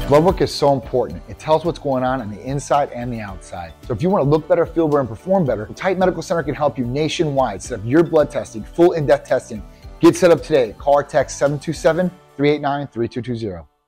Blood work is so important. It tells what's going on the inside and the outside. So if you want to look better, feel better, and perform better, Titan Medical Center can help you nationwide set up your blood testing, full in-depth testing. Get set up today. Call or text 727-389-3220.